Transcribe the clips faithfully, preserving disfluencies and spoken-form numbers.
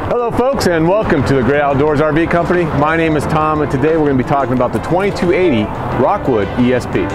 Hello folks, and welcome to the Great Outdoors R V Company. My name is Tom, and today we're going to be talking about the twenty-two eighty ROCKWOOD E S P.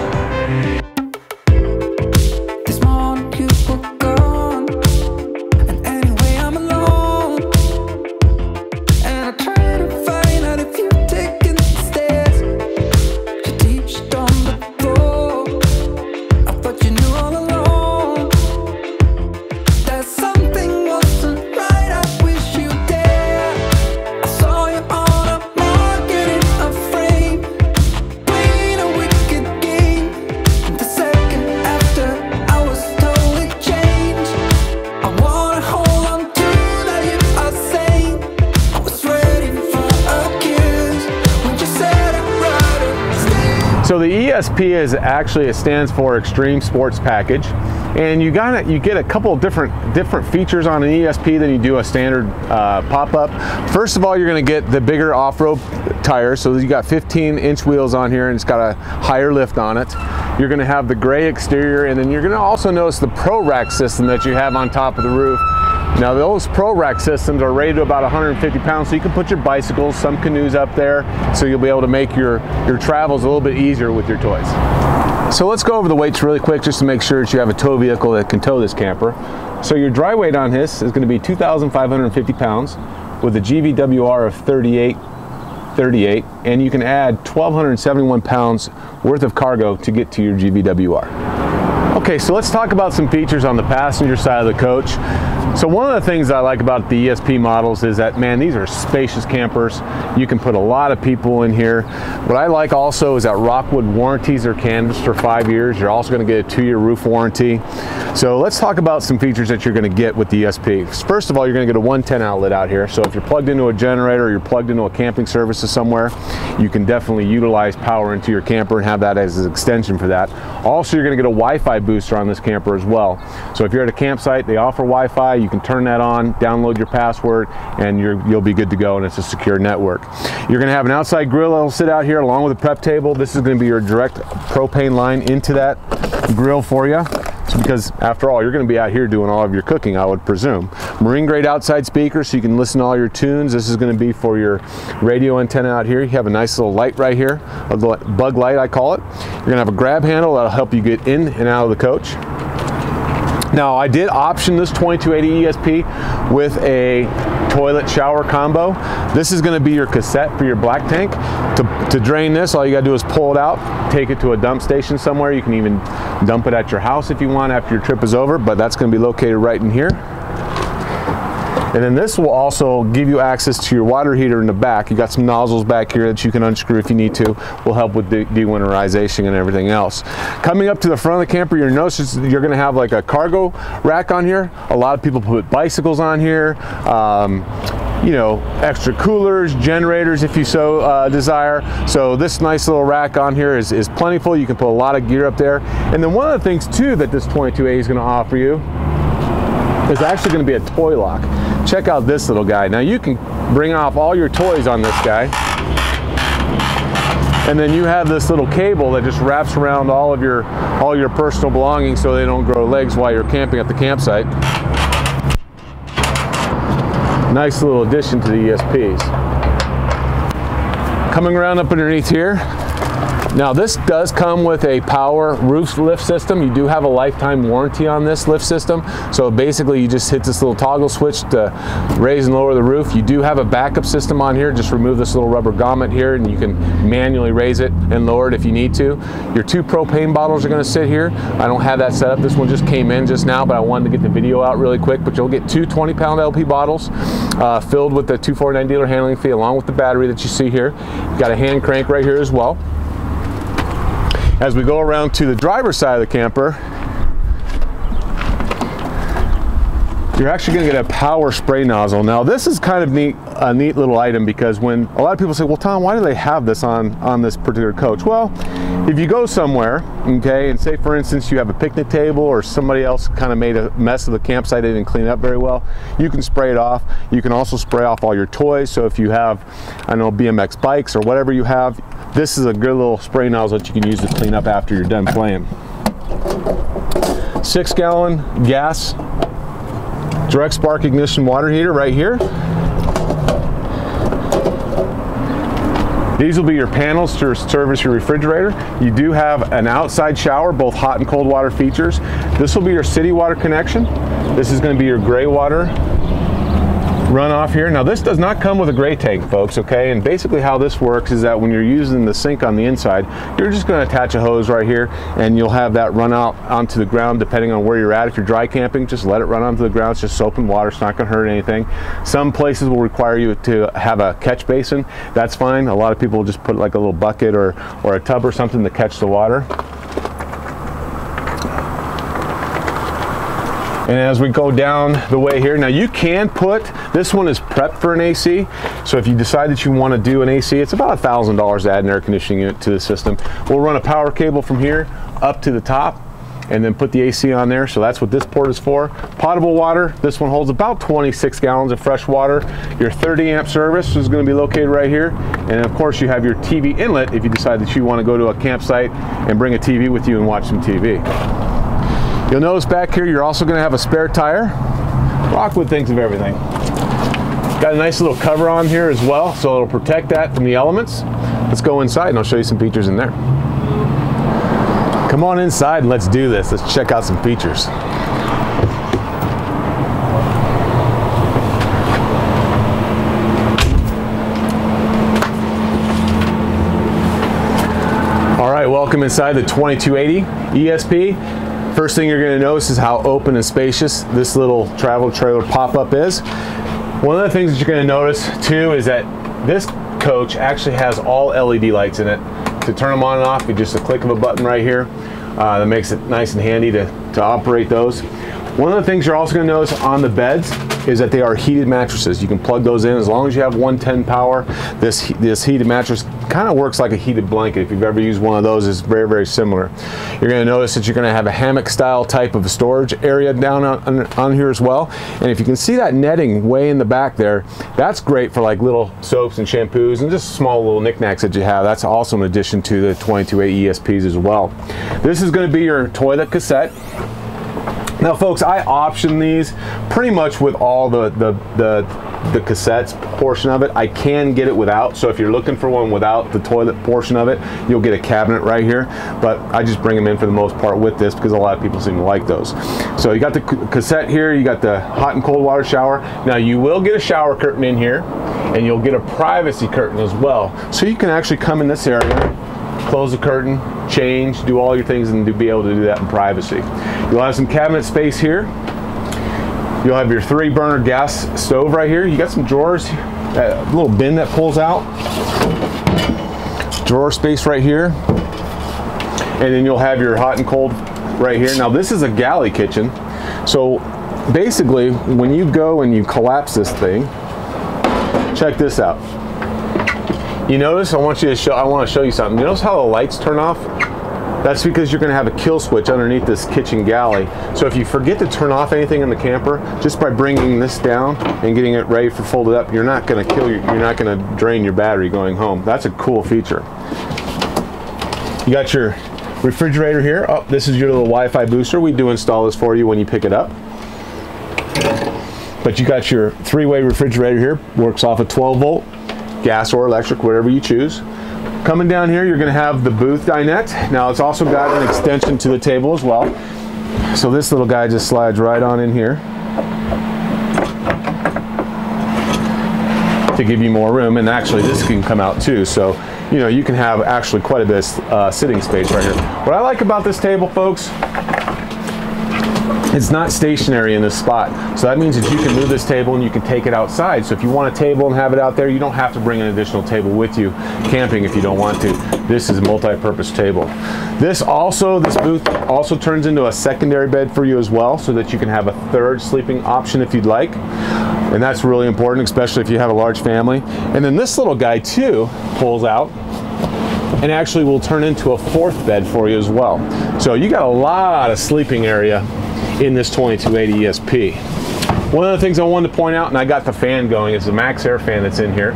So the E S P is actually, it stands for Extreme Sports Package, and you got you get a couple of different different features on an E S P than you do a standard uh, pop-up. First of all, you're going to get the bigger off-road tires, so you got fifteen inch wheels on here, and it's got a higher lift on it. You're going to have the gray exterior, and then you're going to also notice the Pro Rack system that you have on top of the roof. Now those Pro Rack systems are rated to about one hundred fifty pounds, so you can put your bicycles, some canoes up there, so you'll be able to make your, your travels a little bit easier with your toys. So let's go over the weights really quick just to make sure that you have a tow vehicle that can tow this camper. So your dry weight on this is going to be two thousand five hundred fifty pounds with a G V W R of thirty-eight thirty-eight, and you can add one thousand two hundred seventy-one pounds worth of cargo to get to your G V W R. Okay, so let's talk about some features on the passenger side of the coach. So one of the things I like about the E S P models is that, man, these are spacious campers. You can put a lot of people in here. What I like also is that ROCKWOOD warranties are canvassed for five years. You're also going to get a two-year roof warranty. So let's talk about some features that you're going to get with the E S P. First of all, you're going to get a one ten outlet out here. So if you're plugged into a generator or you're plugged into a camping services somewhere, you can definitely utilize power into your camper and have that as an extension for that. Also, you're going to get a Wi-Fi booster on this camper as well. So if you're at a campsite, they offer Wi-Fi. You can turn that on, download your password, and you're, you'll be good to go, and it's a secure network. You're going to have an outside grill that'll sit out here along with a prep table. This is going to be your direct propane line into that grill for you. So because after all, you're going to be out here doing all of your cooking, I would presume. Marine grade outside speakers so you can listen to all your tunes. This is going to be for your radio antenna out here. You have a nice little light right here, a bug light I call it. You're going to have a grab handle that'll help you get in and out of the coach. Now, I did option this twenty-two eighty E S P with a toilet shower combo. This is going to be your cassette for your black tank. To, to drain this, all you got to do is pull it out, take it to a dump station somewhere. You can even dump it at your house if you want after your trip is over, but that's going to be located right in here. And then this will also give you access to your water heater in the back. You got some nozzles back here that you can unscrew if you need to. Will help with de dewinterization and everything else. Coming up to the front of the camper, you're notice you're going to have like a cargo rack on here. A lot of people put bicycles on here. Um, you know, extra coolers, generators if you so uh, desire. So this nice little rack on here is, is plentiful. You can put a lot of gear up there. And then one of the things too that this twenty-two eighty is going to offer you is actually going to be a toy lock. Check out this little guy. Now you can bring off all your toys on this guy, and then you have this little cable that just wraps around all of your all your personal belongings so they don't grow legs while you're camping at the campsite. Nice little addition to the E S Ps. Coming around up underneath here. Now this does come with a power roof lift system. You do have a lifetime warranty on this lift system. So basically you just hit this little toggle switch to raise and lower the roof. You do have a backup system on here. Just remove this little rubber grommet here and you can manually raise it and lower it if you need to. Your two propane bottles are going to sit here. I don't have that set up. This one just came in just now, but I wanted to get the video out really quick. But you'll get two twenty pound L P bottles uh, filled with the two forty-nine dealer handling fee along with the battery that you see here. You've got a hand crank right here as well. As we go around to the driver's side of the camper, you're actually going to get a power spray nozzle. Now this is kind of neat, a neat little item, because when a lot of people say, well, Tom, why do they have this on, on this particular coach? Well, if you go somewhere, okay, and say for instance you have a picnic table or somebody else kind of made a mess of the campsite, they didn't clean it up very well, you can spray it off. You can also spray off all your toys. So if you have, I know, B M X bikes or whatever you have, this is a good little spray nozzle that you can use to clean up after you're done playing. Six gallon gas direct spark ignition water heater right here. These will be your panels to service your refrigerator. You do have an outside shower, both hot and cold water features. This will be your city water connection. This is going to be your gray water runoff here. Now this does not come with a gray tank, folks, okay? And basically how this works is that when you're using the sink on the inside, you're just going to attach a hose right here and you'll have that run out onto the ground depending on where you're at. If you're dry camping, just let it run onto the ground. It's just soap and water. It's not going to hurt anything. Some places will require you to have a catch basin. That's fine. A lot of people will just put like a little bucket or, or a tub or something to catch the water. And as we go down the way here, now you can put, this one is prepped for an A C, so if you decide that you want to do an A C, it's about a thousand dollars to add an air conditioning unit to the system. We'll run a power cable from here up to the top and then put the A C on there, so that's what this port is for. Potable water, this one holds about twenty-six gallons of fresh water. Your thirty amp service is going to be located right here, and of course you have your T V inlet if you decide that you want to go to a campsite and bring a T V with you and watch some T V. You'll notice back here you're also going to have a spare tire. Rockwood thinks of everything. Got a nice little cover on here as well, so it'll protect that from the elements. Let's go inside and I'll show you some features in there. Come on inside and let's do this. Let's check out some features. All right, welcome inside the twenty-two eighty E S P. First thing you're going to notice is how open and spacious this little travel trailer pop-up is. One of the things that you're going to notice too is that this coach actually has all L E D lights in it. To turn them on and off, with just a click of a button right here. Uh, that makes it nice and handy to, to operate those. One of the things you're also going to notice on the beds is that they are heated mattresses. You can plug those in as long as you have one ten power. This, this heated mattress kind of works like a heated blanket. If you've ever used one of those, it's very, very similar. You're going to notice that you're going to have a hammock style type of storage area down on, on here as well. And if you can see that netting way in the back there, that's great for like little soaps and shampoos and just small little knickknacks that you have. That's also in addition to the twenty-two eighty E S Ps as well. This is going to be your toilet cassette. Now folks, I option these pretty much with all the, the, the, the cassettes portion of it. I can get it without, so if you're looking for one without the toilet portion of it, you'll get a cabinet right here, but I just bring them in for the most part with this because a lot of people seem to like those. So you got the cassette here, you got the hot and cold water shower. Now you will get a shower curtain in here, and you'll get a privacy curtain as well. So you can actually come in this area, close the curtain, change, do all your things, and to be able to do that in privacy. You'll have some cabinet space here. You'll have your three burner gas stove right here. You got some drawers, a little bin that pulls out. Drawer space right here. And then you'll have your hot and cold right here. Now this is a galley kitchen. So basically when you go and you collapse this thing, check this out. You notice, I want you to show, I want to show you something. You notice how the lights turn off? That's because you're going to have a kill switch underneath this kitchen galley. So if you forget to turn off anything in the camper, just by bringing this down and getting it ready for folded up, you're not going to kill your, you're not going to drain your battery going home. That's a cool feature. You got your refrigerator here. Oh, this is your little Wi-Fi booster. We do install this for you when you pick it up. But you got your three-way refrigerator here. Works off a twelve volt, gas or electric, whatever you choose. Coming down here, you're going to have the booth dinette. Now it's also got an extension to the table as well. So this little guy just slides right on in here to give you more room, and actually this can come out too. So, you know, you can have actually quite a bit of uh, sitting space right here. What I like about this table, folks, it's not stationary in this spot. So that means that you can move this table and you can take it outside. So if you want a table and have it out there, you don't have to bring an additional table with you camping if you don't want to. This is a multi-purpose table. This also, this booth also turns into a secondary bed for you as well, so that you can have a third sleeping option if you'd like. And that's really important, especially if you have a large family. And then this little guy too pulls out and actually will turn into a fourth bed for you as well. So you got a lot of sleeping area in this twenty-two eighty E S P. One of the things I wanted to point out, and I got the fan going, is the max air fan that's in here.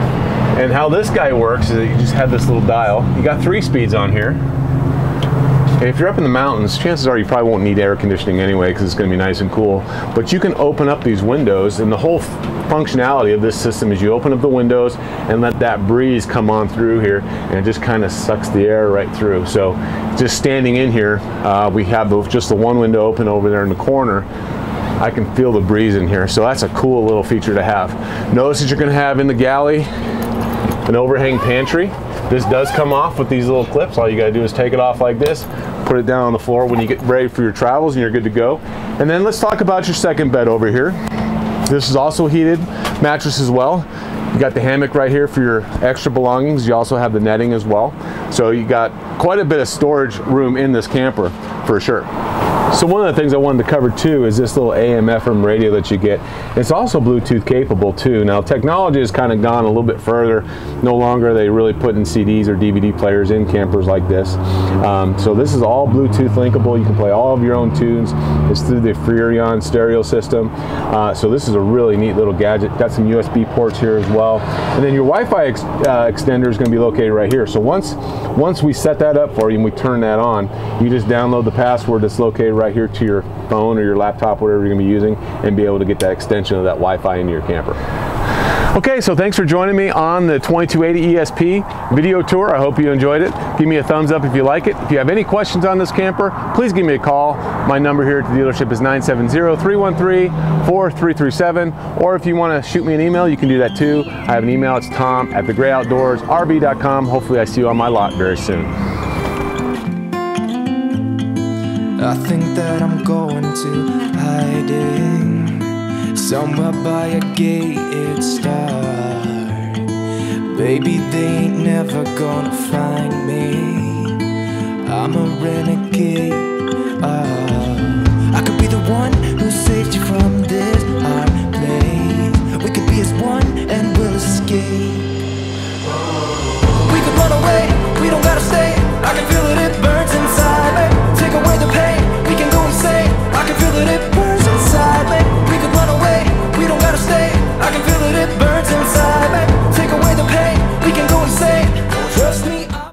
And how this guy works is that you just have this little dial. You got three speeds on here. And if you're up in the mountains, chances are you probably won't need air conditioning anyway because it's going to be nice and cool. But you can open up these windows, and the whole functionality of this system is you open up the windows and let that breeze come on through here, and it just kind of sucks the air right through. So just standing in here, uh, we have the, just the one window open over there in the corner. I can feel the breeze in here, so that's a cool little feature to have. Notice that you're going to have in the galley an overhang pantry. This does come off with these little clips. All you got to do is take it off like this, put it down on the floor when you get ready for your travels, and you're good to go. And then let's talk about your second bed over here. This is also heated mattress as well. You got the hammock right here for your extra belongings. You also have the netting as well. So you got quite a bit of storage room in this camper for sure. So one of the things I wanted to cover too is this little A M F M radio that you get. It's also Bluetooth capable too. Now technology has kind of gone a little bit further. No longer are they really putting C Ds or D V D players in campers like this. Um, so this is all Bluetooth linkable. You can play all of your own tunes. It's through the Freerion stereo system. Uh, so this is a really neat little gadget. Got some U S B ports here as well. And then your Wi-Fi ex uh, extender is going to be located right here. So once, once we set that up for you and we turn that on, you just download the password that's located right here to your phone or your laptop, whatever you're going to be using, and be able to get that extension of that Wi-Fi into your camper. Okay, so thanks for joining me on the twenty-two eighty E S P video tour. I hope you enjoyed it. Give me a thumbs up if you like it. If you have any questions on this camper, please give me a call. My number here at the dealership is nine seven zero, three one three, four three three seven, or if you want to shoot me an email, you can do that too. I have an email. It's tom at the gray outdoors R V dot com. Hopefully I see you on my lot very soon. I think that I'm going to hiding somewhere by a gated star. Baby, they ain't never gonna find me. I'm a renegade.